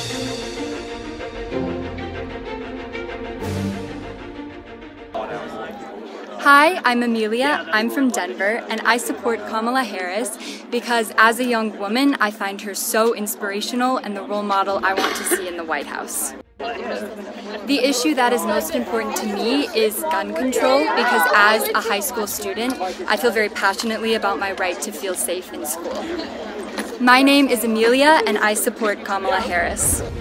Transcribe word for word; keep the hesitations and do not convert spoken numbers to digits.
Hi, I'm Amelia. I'm from Denver, and I support Kamala Harris because as a young woman, I find her so inspirational and the role model I want to see in the White House. The issue that is most important to me is gun control because as a high school student, I feel very passionately about my right to feel safe in school. My name is Amelia, and I support Kamala Harris.